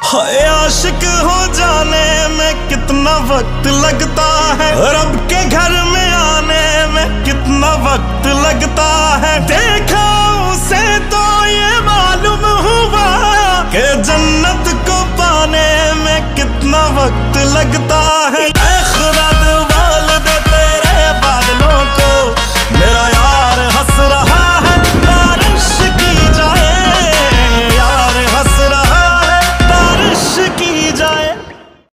हाय आशिक हो जाने में कितना वक्त लगता है, रब के घर में आने में कितना वक्त लगता है। देखा उसे तो ये मालूम हुआ कि जन्नत को पाने में कितना वक्त लगता